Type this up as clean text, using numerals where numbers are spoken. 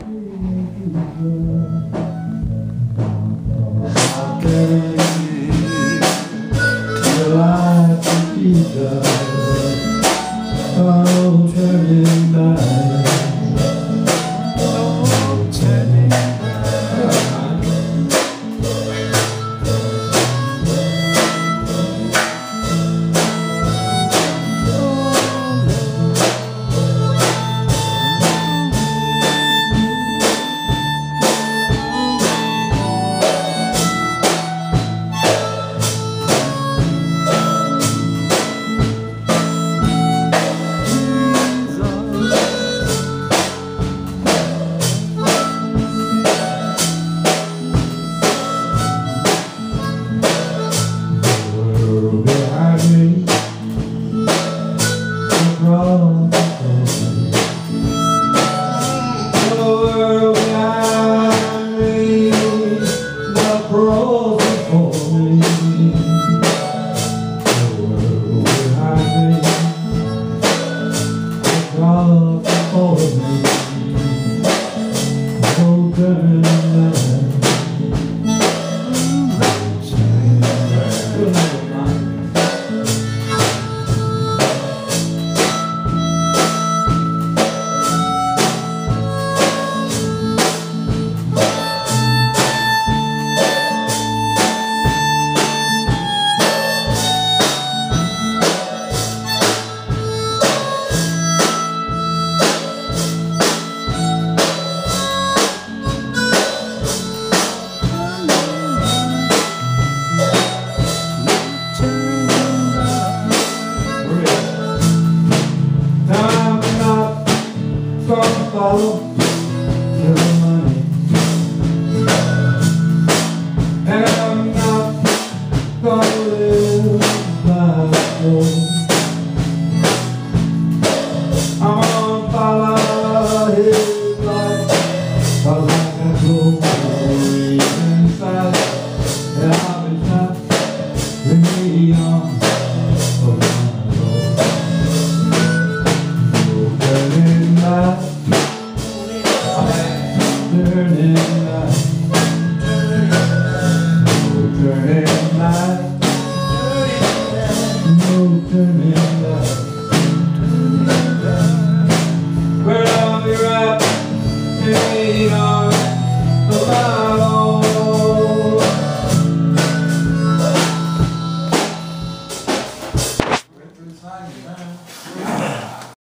Oh, turning back. Oh, turning back. Follow your money, and I'm not gonna live by the I'm gonna follow his life, 'cause I got glory inside, and I'll be shot in the arms of my Lord. So turning back, turning